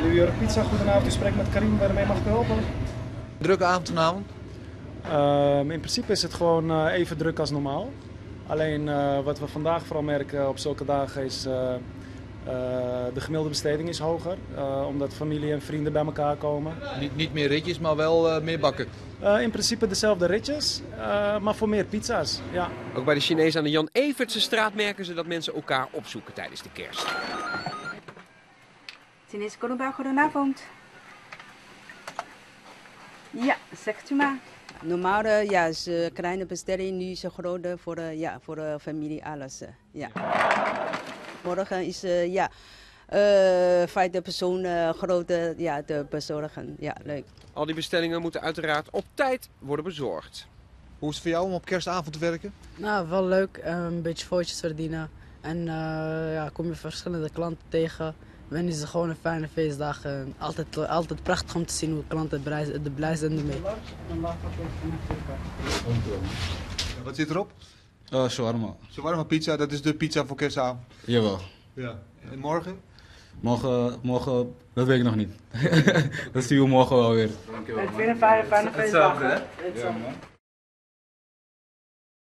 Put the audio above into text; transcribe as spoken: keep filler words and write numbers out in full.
New York Pizza, goedenavond. U spreekt met Karim, waarmee mag ik u helpen? Drukke avond vanavond? Uh, in principe is het gewoon uh, even druk als normaal. Alleen uh, wat we vandaag vooral merken op zulke dagen is uh, uh, de gemiddelde besteding is hoger. Uh, omdat familie en vrienden bij elkaar komen. Niet, niet meer ritjes, maar wel uh, meer bakken? Uh, in principe dezelfde ritjes, uh, maar voor meer pizza's. Ja. Ook bij de Chinezen aan de Jan Evertsenstraat merken ze dat mensen elkaar opzoeken tijdens de kerst. Chinese Koruba, goedenavond. Ja, zegt u maar. Normaal uh, ja, is uh, kleine bestelling, nu is het grote voor de uh, ja, voor de familie alles. Uh, ja. Morgen is uh, ja, uh, vijfde persoon uh, grote ja, te bezorgen. Ja, leuk. Al die bestellingen moeten uiteraard op tijd worden bezorgd. Hoe is het voor jou om op kerstavond te werken? Nou, wel leuk. Een beetje voortjes verdienen. En uh, ja, kom je verschillende klanten tegen. Wen is het gewoon een fijne feestdag. En altijd, altijd prachtig om te zien hoe klanten blij, de blij zijn ermee. Wat zit erop? Uh, shawarma. Shawarma pizza, dat is de pizza voor kerstavond? Jawel. Ja. En morgen? Morgen, morgen, dat weet ik nog niet. Dat zien we morgen wel weer. Ik vind een fijne, fijne feestdag. Ja,